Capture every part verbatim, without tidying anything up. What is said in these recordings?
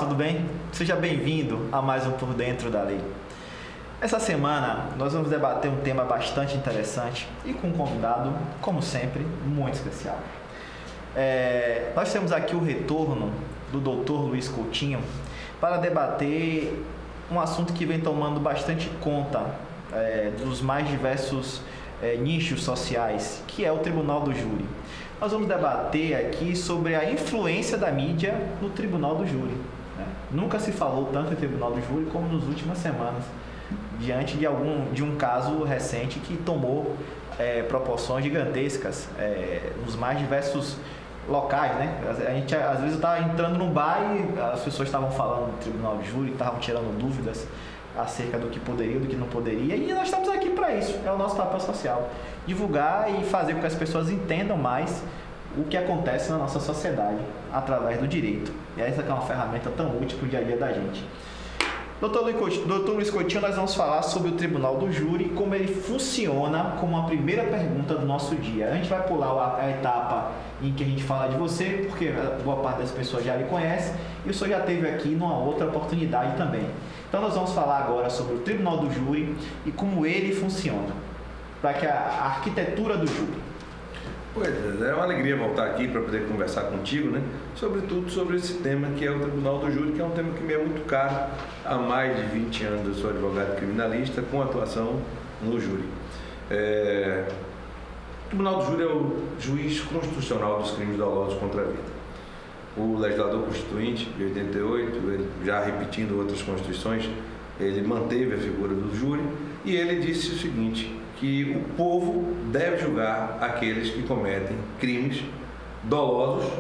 tudo bem? Seja bem-vindo a mais um Por Dentro da Lei. Essa semana nós vamos debater um tema bastante interessante e com um convidado, como sempre, muito especial. É, nós temos aqui o retorno do doutor Luiz Coutinho para debater um assunto que vem tomando bastante conta é, dos mais diversos é, nichos sociais, que é o Tribunal do Júri. Nós vamos debater aqui sobre a influência da mídia no Tribunal do Júri. Né? Nunca se falou tanto em Tribunal do Júri como nas últimas semanas, diante de, algum, de um caso recente que tomou é, proporções gigantescas é, nos mais diversos locais, né? A gente, às vezes, eu estava entrando num bar e as pessoas estavam falando do Tribunal de Júri, estavam tirando dúvidas acerca do que poderia, do que não poderia, e nós estamos aqui para isso, é o nosso papel social, divulgar e fazer com que as pessoas entendam mais o que acontece na nossa sociedade através do direito. E essa que é uma ferramenta tão útil para o dia a dia da gente. doutor Luiz Coutinho, nós vamos falar sobre o Tribunal do Júri e como ele funciona como a primeira pergunta do nosso dia. A gente vai pular a etapa em que a gente fala de você, porque boa parte das pessoas já lhe conhece e o senhor já esteve aqui numa outra oportunidade também. Então nós vamos falar agora sobre o Tribunal do Júri e como ele funciona, para que a, a arquitetura do júri. Pois é, é uma alegria voltar aqui para poder conversar contigo, né? Sobretudo sobre esse tema que é o Tribunal do Júri, que é um tema que me é muito caro. Há mais de vinte anos eu sou advogado criminalista com atuação no júri. É... O Tribunal do Júri é o juiz constitucional dos crimes dolosos contra a vida. O legislador constituinte de oitenta e oito, ele, já repetindo outras constituições, ele manteve a figura do júri e ele disse o seguinte, que o povo deve julgar aqueles que cometem crimes dolosos,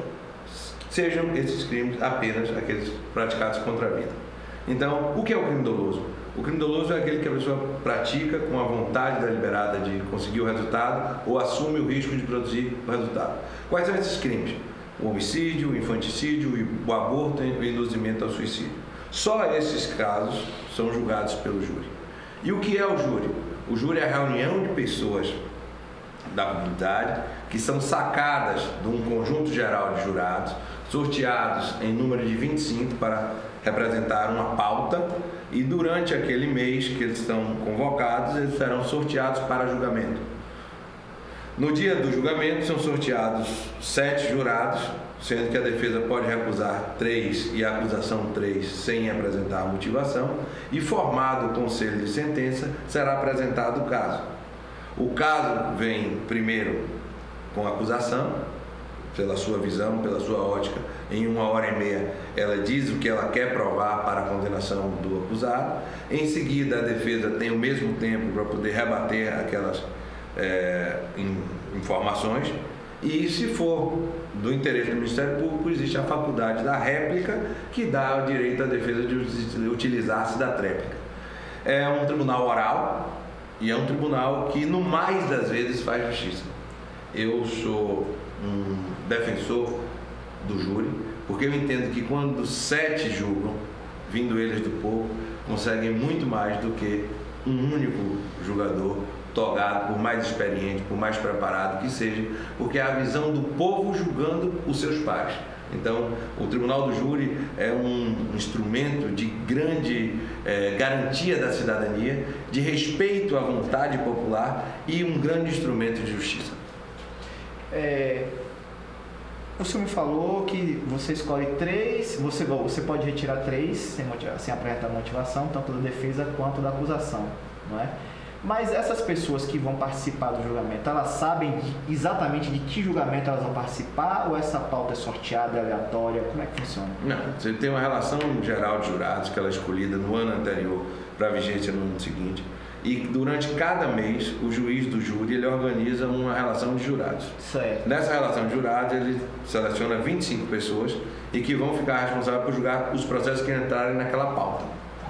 sejam esses crimes apenas aqueles praticados contra a vida. Então, o que é o crime doloso? O crime doloso é aquele que a pessoa pratica com a vontade deliberada de conseguir o resultado ou assume o risco de produzir o resultado. Quais são esses crimes? O homicídio, o infanticídio, o aborto e o induzimento ao suicídio. Só esses casos são julgados pelo júri. E o que é o júri? O júri é a reunião de pessoas da comunidade que são sacadas de um conjunto geral de jurados, sorteados em número de vinte e cinco para representar uma pauta, e durante aquele mês que eles estão convocados, eles serão sorteados para julgamento. No dia do julgamento são sorteados sete jurados, sendo que a defesa pode recusar três e a acusação três sem apresentar motivação, e formado o conselho de sentença, será apresentado o caso. O caso vem primeiro com a acusação, pela sua visão, pela sua ótica, em uma hora e meia ela diz o que ela quer provar para a condenação do acusado, em seguida a defesa tem o mesmo tempo para poder rebater aquelas é, informações, e se for do interesse do Ministério Público, existe a faculdade da réplica, que dá o direito à defesa de utilizar-se da tréplica. É um tribunal oral e é um tribunal que, no mais das vezes, faz justiça. Eu sou um defensor do júri, porque eu entendo que quando sete julgam, vindo eles do povo, conseguem muito mais do que um único julgador, togado, por mais experiente, por mais preparado que seja, porque é a visão do povo julgando os seus pares. Então, o Tribunal do Júri é um instrumento de grande eh, garantia da cidadania, de respeito à vontade popular e um grande instrumento de justiça. É, o senhor me falou que você escolhe três, você, você pode retirar três sem, motiva, sem apresentar motivação, tanto da defesa quanto da acusação, não é? Mas essas pessoas que vão participar do julgamento, elas sabem de, exatamente de que julgamento elas vão participar, ou essa pauta é sorteada, é aleatória? Como é que funciona? Não, você tem uma relação geral de jurados que ela é escolhida no ano anterior para a vigência no ano seguinte, e durante cada mês o juiz do júri ele organiza uma relação de jurados. Certo. Nessa relação de jurados ele seleciona vinte e cinco pessoas e que vão ficar responsáveis por julgar os processos que entrarem naquela pauta.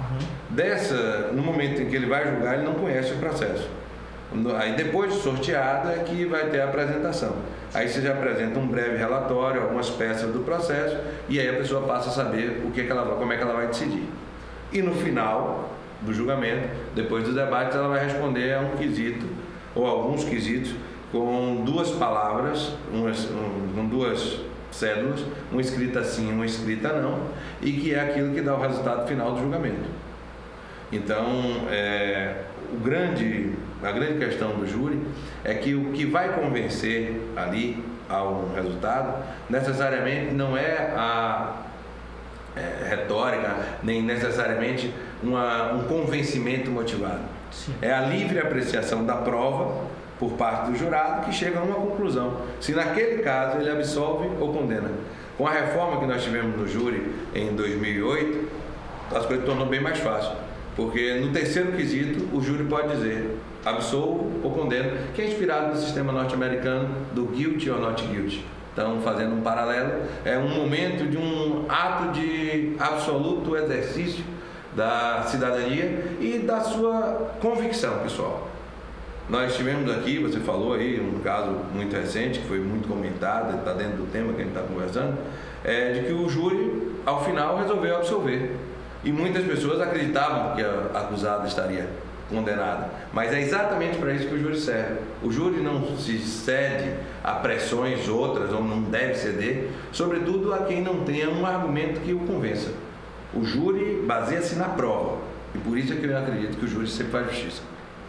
Dessa, no momento em que ele vai julgar, ele não conhece o processo. Aí depois de sorteado é que vai ter a apresentação. Aí você já apresenta um breve relatório, algumas peças do processo, e aí a pessoa passa a saber o que, que ela, como é que ela vai decidir. E no final do julgamento, depois dos debates, ela vai responder a um quesito, ou alguns quesitos, com duas palavras, umas, um, com duas cédulas, uma escrita sim, uma escrita não, e que é aquilo que dá o resultado final do julgamento. Então, é, o grande, a grande questão do júri é que o que vai convencer ali ao resultado, necessariamente não é a é, retórica, nem necessariamente uma, um convencimento motivado. Sim. É a livre apreciação da prova por parte do jurado que chega a uma conclusão. Se naquele caso ele absolve ou condena. Com a reforma que nós tivemos no júri em dois mil e oito, as coisas tornam bem mais fácil. Porque no terceiro quesito, o júri pode dizer absolvo ou condeno, que é inspirado no sistema norte-americano do guilty or not guilty. Então, fazendo um paralelo, é um momento de um ato de absoluto exercício da cidadania e da sua convicção pessoal. Nós tivemos aqui, você falou aí, um caso muito recente, que foi muito comentado, está dentro do tema que a gente está conversando, é de que o júri, ao final, resolveu absolver. E muitas pessoas acreditavam que a acusada estaria condenada. Mas é exatamente para isso que o júri serve. O júri não se cede a pressões outras, ou não deve ceder, sobretudo a quem não tenha um argumento que o convença. O júri baseia-se na prova. E por isso é que eu acredito que o júri sempre faz justiça.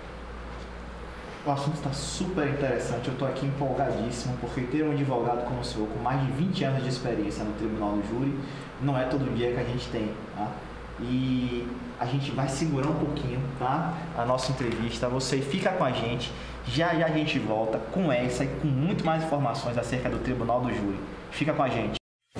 O assunto está super interessante, eu estou aqui empolgadíssimo, porque ter um advogado como o senhor, com mais de vinte anos de experiência no tribunal do júri, não é todo dia que a gente tem, tá? E a gente vai segurar um pouquinho, tá? A nossa entrevista, você fica com a gente, já já a gente volta com essa e com muito mais informações acerca do tribunal do júri. Fica com a gente.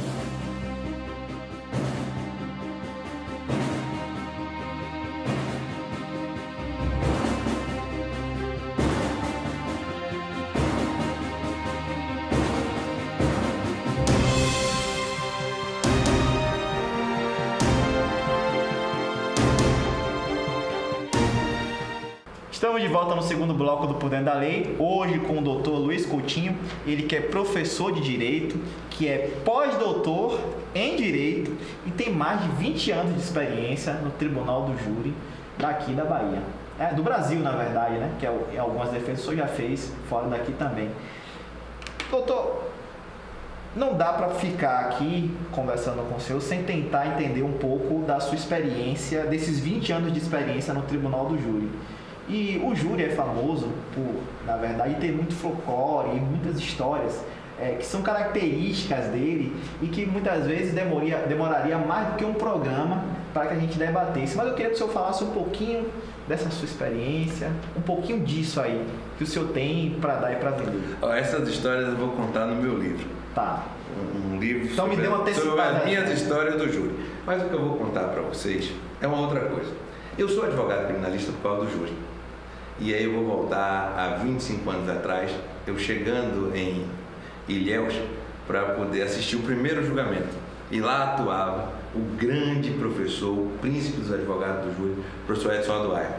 Estamos de volta no segundo bloco do Por Dentro da Lei, hoje com o doutor Luiz Coutinho, ele que é professor de Direito, que é pós-doutor em Direito e tem mais de vinte anos de experiência no Tribunal do Júri daqui da Bahia. É, do Brasil, na verdade, né? Que é, algumas defesas o senhor já fez fora daqui também. Doutor, não dá para ficar aqui conversando com o senhor sem tentar entender um pouco da sua experiência, desses vinte anos de experiência no Tribunal do Júri. E o júri é famoso por, na verdade, ter muito folclore e muitas histórias é, que são características dele e que muitas vezes demoria, demoraria mais do que um programa para que a gente debatesse. Mas eu queria que o senhor falasse um pouquinho dessa sua experiência, um pouquinho disso aí que o senhor tem para dar e para vender. Essas histórias eu vou contar no meu livro. Tá. Um livro então sobre, me dê uma sobre as minhas histórias do júri. Mas o que eu vou contar para vocês é uma outra coisa. Eu sou advogado criminalista por causa do júri. E aí eu vou voltar a vinte e cinco anos atrás, eu chegando em Ilhéus para poder assistir o primeiro julgamento. E lá atuava o grande professor, o príncipe dos advogados do júri, o professor Edson Aduaia.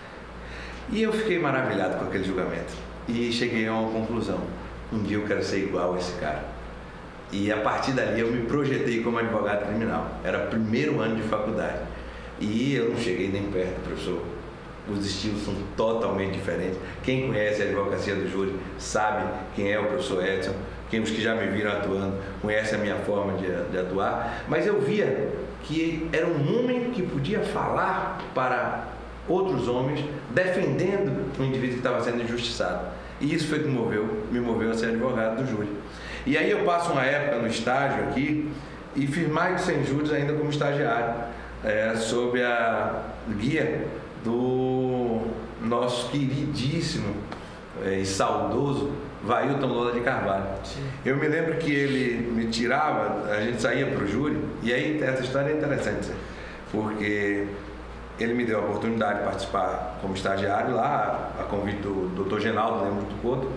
E eu fiquei maravilhado com aquele julgamento. E cheguei a uma conclusão. Um dia eu quero ser igual a esse cara. E a partir dali eu me projetei como advogado criminal. Era primeiro ano de faculdade. E eu não cheguei nem perto, professor. Os estilos são totalmente diferentes. Quem conhece a advocacia do júri sabe quem é o professor Edson. Quem, os que já me viram atuando conhecem a minha forma de, de atuar. Mas eu via que era um homem que podia falar para outros homens, defendendo o indivíduo que estava sendo injustiçado. E isso foi que me moveu, me moveu a ser advogado do júri. E aí eu passo uma época no estágio aqui e fiz mais de cem júris ainda como estagiário, é, sob a guia do nosso queridíssimo é, e saudoso Vailton Lola de Carvalho. Sim. Eu me lembro que ele me tirava, a gente saía para o júri, e aí essa história é interessante, porque ele me deu a oportunidade de participar como estagiário lá, a convite do doutor Genaldo Lemos do Couto,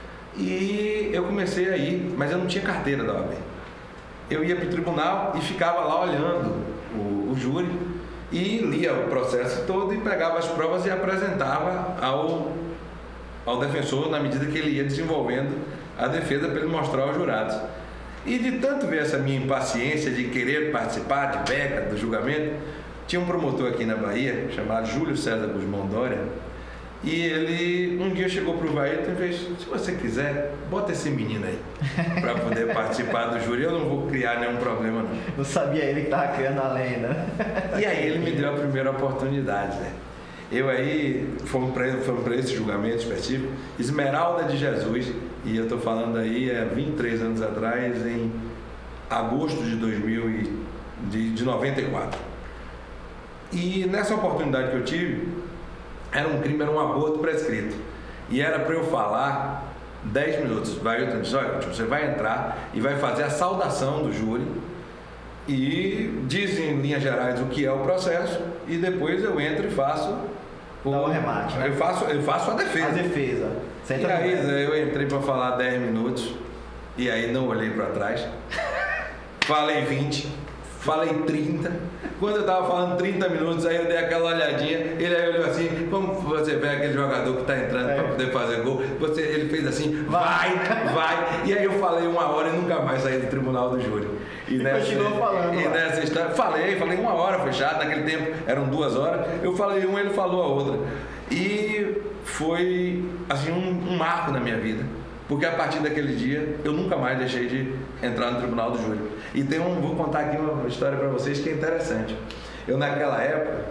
e eu comecei a ir, mas eu não tinha carteira da O A B. Eu ia para o tribunal e ficava lá olhando o, o júri, e lia o processo todo e pegava as provas e apresentava ao, ao defensor na medida que ele ia desenvolvendo a defesa para ele mostrar aos jurados. E de tanto ver essa minha impaciência de querer participar de beca do julgamento, tinha um promotor aqui na Bahia chamado Júlio César Guzmão Dória, E ele um dia chegou pro Vailton e fez: se você quiser, bota esse menino aí para poder participar do júri, eu não vou criar nenhum problema não. Não sabia ele que estava criando a lenda. E aí ele me deu a primeira oportunidade, né? Eu aí, fomos para esse julgamento específico, Esmeralda de Jesus, e eu estou falando aí há vinte e três anos atrás, em agosto de dois mil e, de, de noventa e quatro. E nessa oportunidade que eu tive, era um crime, era um aborto prescrito. E era para eu falar dez minutos. Vai, eu disse: olha, você vai entrar e vai fazer a saudação do júri e diz em linhas gerais o que é o processo, e depois eu entro e faço o, Dá o remate, né? eu, faço, eu faço a defesa. A defesa. Você e aí eu entrei para falar dez minutos e aí não olhei para trás. Falei vinte, falei trinta. Quando eu estava falando trinta minutos, aí eu dei aquela olhadinha, ele aí olhou assim, como você vê aquele jogador que está entrando é. para poder fazer gol, você, ele fez assim, vai, vai, e aí eu falei uma hora e nunca mais saí do tribunal do júri. E, e nessa, continuou falando. E nessa história, falei, falei uma hora fechado, naquele tempo eram duas horas, eu falei uma, ele falou a outra. E foi assim um, um marco na minha vida. Porque a partir daquele dia, eu nunca mais deixei de entrar no tribunal do júri. E tem um, vou contar aqui uma história para vocês que é interessante. Eu, naquela época,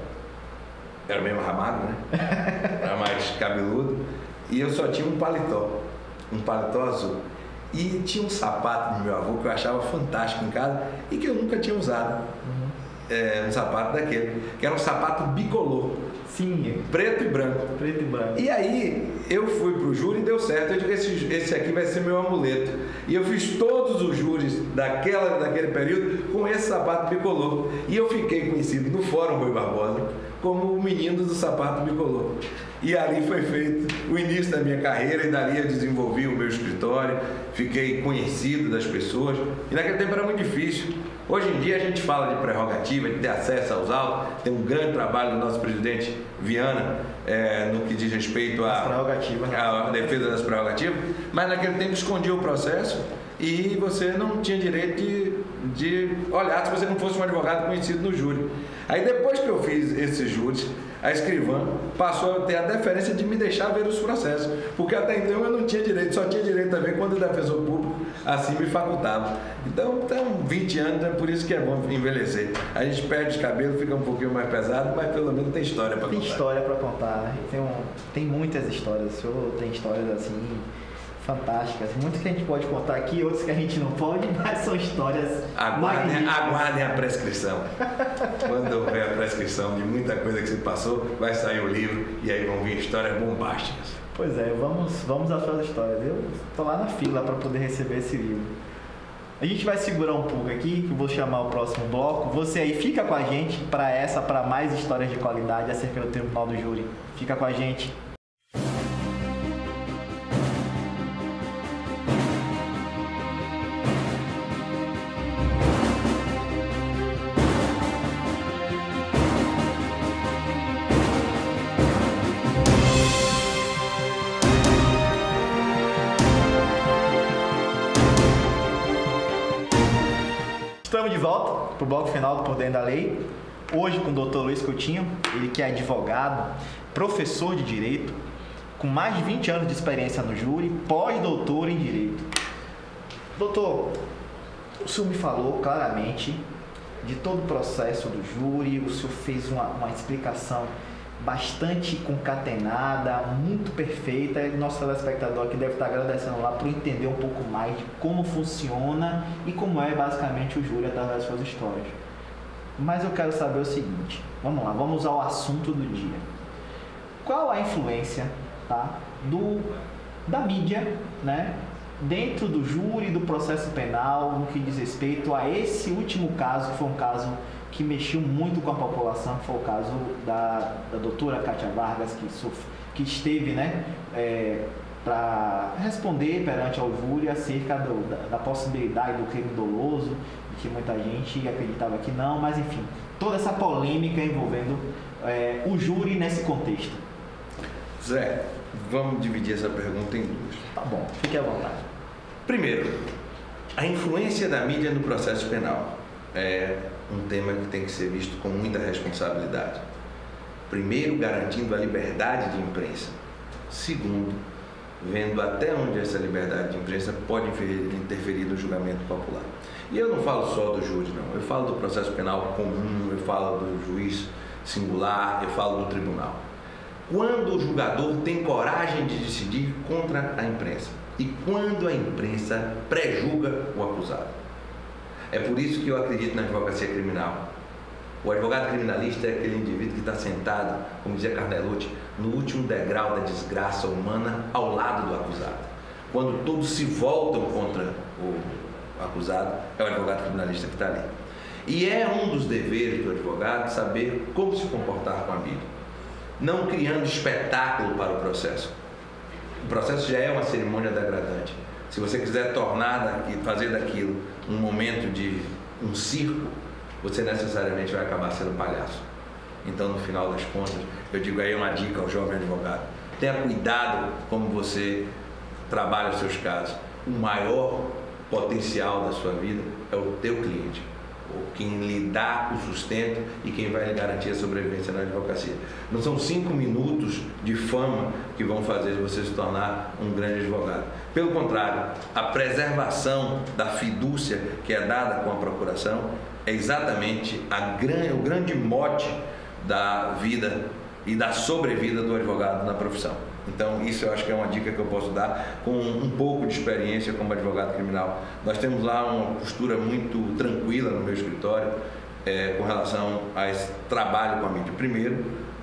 era meio ramado, né? Era mais cabeludo. E eu só tinha um paletó, um paletó azul. E tinha um sapato do meu avô que eu achava fantástico em casa e que eu nunca tinha usado. Uhum. É, um sapato daquele, que era um sapato bicolor. Sim. Preto e branco. Preto e branco. E aí, eu fui pro júri e deu certo. Eu digo: esse, esse aqui vai ser meu amuleto. E eu fiz todos os júris daquela, daquele período com esse sapato bicolor. E eu fiquei conhecido no Fórum Rui Barbosa como o menino do sapato bicolor. E ali foi feito o início da minha carreira, e dali eu desenvolvi o meu escritório, fiquei conhecido das pessoas. E naquele tempo era muito difícil. Hoje em dia a gente fala de prerrogativa, de ter acesso aos autos, tem um grande trabalho do nosso presidente Viana é, no que diz respeito à a, a defesa das prerrogativas, mas naquele tempo escondia o processo e você não tinha direito de, de olhar se você não fosse um advogado conhecido no júri. Aí depois que eu fiz esses júris, a escrivã passou a ter a deferência de me deixar ver os processos, porque até então eu não tinha direito, só tinha direito a ver quando o defensor público assim me facultava. Então, então vinte anos, é por isso que é bom envelhecer. A gente perde os cabelos, fica um pouquinho mais pesado, mas pelo menos tem história para contar. Tem história para contar, né? Tem, um, tem muitas histórias, o senhor tem histórias assim fantásticas, muitas que a gente pode contar aqui, outras que a gente não pode, mas são histórias aguardem, aguardem a prescrição. Quando houver a prescrição de muita coisa que se passou, vai sair o livro e aí vão vir histórias bombásticas. Pois é, vamos, vamos às suas histórias. Eu estou lá na fila para poder receber esse livro. A gente vai segurar um pouco aqui, que eu vou chamar o próximo bloco. Você aí fica com a gente para essa, para mais histórias de qualidade acerca do Tribunal do Júri. Fica com a gente. Estamos de volta para o bloco final do Por Dentro da Lei. Hoje com o doutor Luiz Coutinho, ele que é advogado, professor de Direito, com mais de vinte anos de experiência no júri, pós-doutor em Direito. Doutor, o senhor me falou claramente de todo o processo do júri, o senhor fez uma, uma explicação bastante concatenada, muito perfeita. Nosso telespectador aqui deve estar agradecendo lá por entender um pouco mais de como funciona e como é basicamente o júri através das suas histórias. Mas eu quero saber o seguinte, vamos lá, vamos ao assunto do dia. Qual a influência, tá, do, da mídia, né, dentro do júri, do processo penal, no que diz respeito a esse último caso, que foi um caso que mexeu muito com a população, que foi o caso da, da doutora Kátia Vargas, que, sofre, que esteve, né, é, para responder perante ao júri acerca do, da, da possibilidade do crime doloso, que muita gente acreditava que não, mas enfim, toda essa polêmica envolvendo é, o júri nesse contexto. Zé, vamos dividir essa pergunta em duas. Tá bom, fique à vontade. Primeiro, a influência da mídia no processo penal é um tema que tem que ser visto com muita responsabilidade. Primeiro, garantindo a liberdade de imprensa. Segundo, vendo até onde essa liberdade de imprensa pode interferir no julgamento popular. E eu não falo só do júri, não. Eu falo do processo penal comum, eu falo do juiz singular, eu falo do tribunal. Quando o julgador tem coragem de decidir contra a imprensa e quando a imprensa pré-julga o acusado. É por isso que eu acredito na advocacia criminal. O advogado criminalista é aquele indivíduo que está sentado, como dizia Carnelucci, no último degrau da desgraça humana ao lado do acusado. Quando todos se voltam contra o acusado, é o advogado criminalista que está ali. E é um dos deveres do advogado saber como se comportar com a mídia, não criando espetáculo para o processo. O processo já é uma cerimônia degradante. Se você quiser tornar daqui, fazer daquilo um momento de um circo, você necessariamente vai acabar sendo palhaço. Então, no final das contas, eu digo aí uma dica ao jovem advogado: tenha cuidado como você trabalha os seus casos. O maior potencial da sua vida é o teu cliente, quem lhe dá o sustento e quem vai lhe garantir a sobrevivência na advocacia. Não são cinco minutos de fama que vão fazer você se tornar um grande advogado. Pelo contrário, a preservação da fidúcia que é dada com a procuração é exatamente a gran, o grande mote da vida e da sobrevida do advogado na profissão. Então, isso eu acho que é uma dica que eu posso dar com um pouco de experiência como advogado criminal. Nós temos lá uma postura muito tranquila no meu escritório é, com relação a esse trabalho com a mídia. Primeiro,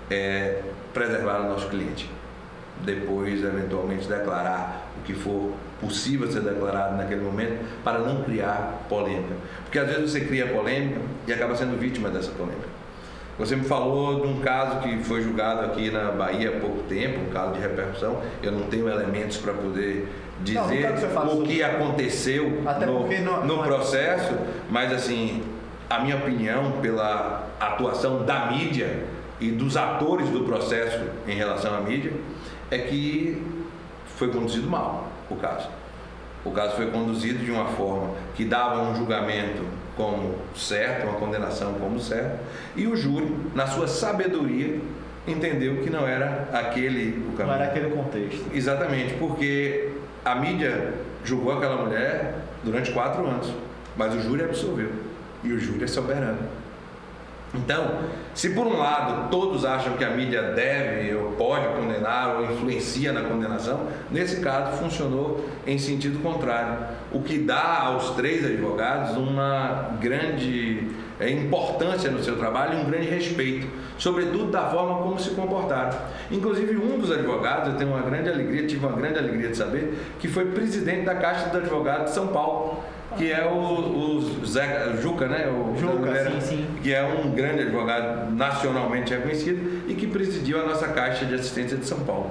é preservar o nosso cliente. Depois, eventualmente, declarar o que for possível ser declarado naquele momento para não criar polêmica. Porque, às vezes, você cria polêmica e acaba sendo vítima dessa polêmica. Você me falou de um caso que foi julgado aqui na Bahia há pouco tempo, um caso de repercussão. Eu não tenho elementos para poder dizer não, o que aconteceu no, não, no processo, mas assim, a minha opinião pela atuação da mídia e dos atores do processo em relação à mídia é que foi conduzido mal o caso. O caso foi conduzido de uma forma que dava um julgamento como certo, uma condenação como certo, e o júri, na sua sabedoria, entendeu que não era aquele o caminho. Não era aquele contexto. Exatamente, porque a mídia julgou aquela mulher durante quatro anos, mas o júri absolveu, e o júri é soberano. Então, se por um lado todos acham que a mídia deve ou pode condenar ou influencia na condenação, nesse caso funcionou em sentido contrário, o que dá aos três advogados uma grande é, importância no seu trabalho e um grande respeito, sobretudo da forma como se comportaram. Inclusive um dos advogados, eu tenho uma grande alegria, tive uma grande alegria de saber, que foi presidente da Caixa dos Advogados de São Paulo, que é o, o Zé o Juca, né? O Juca, Juca, sim, sim. Que é um grande advogado nacionalmente reconhecido e que presidiu a nossa Caixa de Assistência de São Paulo.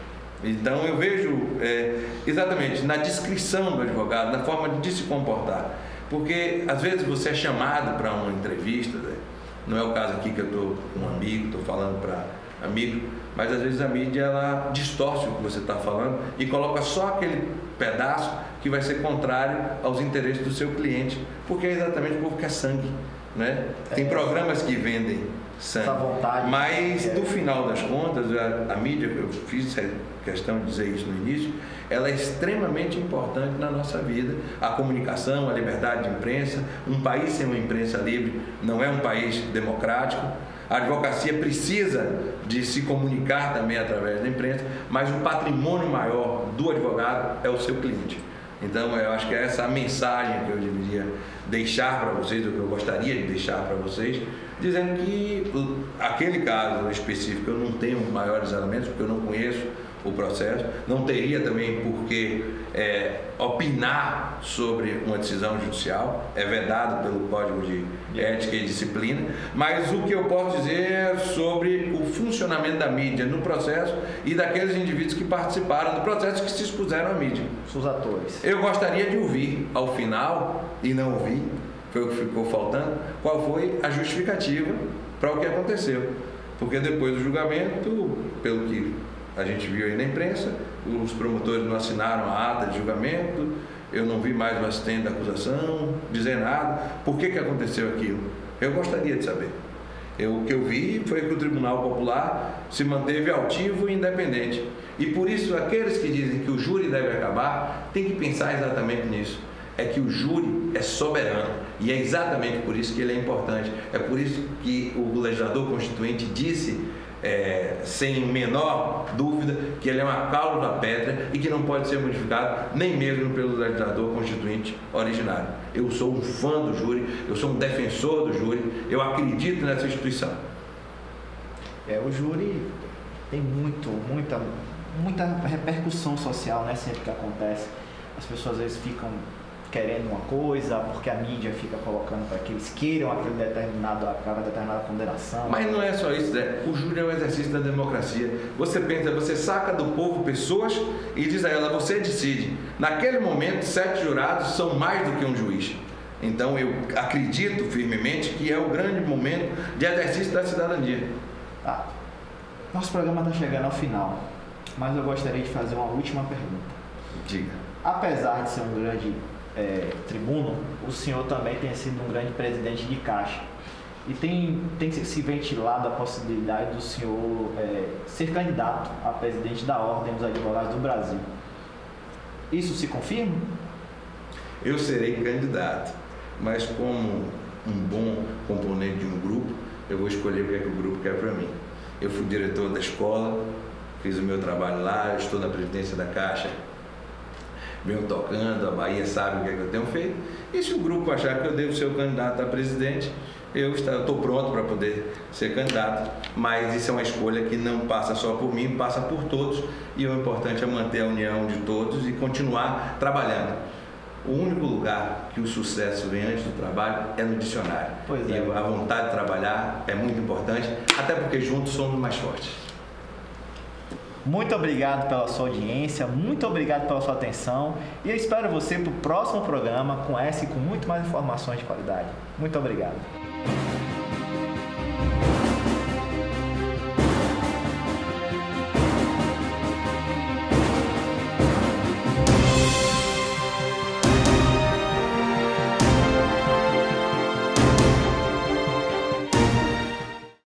Então eu vejo é, exatamente na descrição do advogado, na forma de se comportar, porque às vezes você é chamado para uma entrevista, né? Não é o caso aqui que eu estou com um amigo, estou falando para amigo, mas às vezes a mídia ela distorce o que você está falando e coloca só aquele pedaço que vai ser contrário aos interesses do seu cliente, porque é exatamente o povo quer sangue, né? Tem programas que vendem sangue, vontade, mas é. no final das contas a, a mídia, eu fiz questão de dizer isso no início, ela é extremamente importante na nossa vida. A comunicação, a liberdade de imprensa, um país sem uma imprensa livre não é um país democrático. A advocacia precisa de se comunicar também através da imprensa, mas o patrimônio maior do advogado é o seu cliente. Então, eu acho que é essa a mensagem que eu deveria deixar para vocês, ou que eu gostaria de deixar para vocês, dizendo que aquele caso específico eu não tenho maiores elementos, porque eu não conheço o processo, não teria também por que é, opinar sobre uma decisão judicial, é vedado pelo Código de Ética e Disciplina, mas o que eu posso dizer é sobre o funcionamento da mídia no processo e daqueles indivíduos que participaram do processo, que se expuseram à mídia. Os atores. Eu gostaria de ouvir ao final, e não ouvi, foi o que ficou faltando, qual foi a justificativa para o que aconteceu, porque depois do julgamento, pelo que a gente viu aí na imprensa, os promotores não assinaram a ata de julgamento, eu não vi mais o assistente da acusação dizer nada. Por que que aconteceu aquilo? Eu gostaria de saber. Eu, o que eu vi foi que o Tribunal Popular se manteve altivo e independente. E por isso, aqueles que dizem que o júri deve acabar, tem que pensar exatamente nisso. É que o júri é soberano e é exatamente por isso que ele é importante. É por isso que o legislador constituinte disse, é, sem menor dúvida, que ele é uma cláusula pétrea e que não pode ser modificado nem mesmo pelo legislador constituinte originário. Eu sou um fã do júri, eu sou um defensor do júri, eu acredito nessa instituição. É, o júri tem muito, muita, muita repercussão social, né? Sempre que acontece, as pessoas às vezes ficam querendo uma coisa, porque a mídia fica colocando para que eles queiram aquele determinado, aquela determinada condenação. Mas não é só isso, Zé. O júri é um exercício da democracia. Você pensa, você saca do povo pessoas e diz a ela, você decide. Naquele momento, sete jurados são mais do que um juiz. Então, eu acredito firmemente que é o grande momento de exercício da cidadania. Ah, nosso programa está chegando ao final, mas eu gostaria de fazer uma última pergunta. Diga. Apesar de ser um grande É, tribuno, o senhor também tem sido um grande presidente de Caixa e tem, tem se ventilado a possibilidade do senhor é, ser candidato a presidente da Ordem dos Advogados do Brasil. Isso se confirma? Eu serei candidato, mas como um bom componente de um grupo, eu vou escolher o que é que o grupo quer para mim. Eu fui diretor da escola, fiz o meu trabalho lá, estou na presidência da Caixa, venho tocando, a Bahia sabe o que é que eu tenho feito. E se o grupo achar que eu devo ser o candidato a presidente, eu estou pronto para poder ser candidato. Mas isso é uma escolha que não passa só por mim, passa por todos. E o importante é manter a união de todos e continuar trabalhando. O único lugar que o sucesso vem antes do trabalho é no dicionário. Pois é. E a vontade de trabalhar é muito importante, até porque juntos somos mais fortes. Muito obrigado pela sua audiência, muito obrigado pela sua atenção e eu espero você para o próximo programa com essa e com muito mais informações de qualidade. Muito obrigado.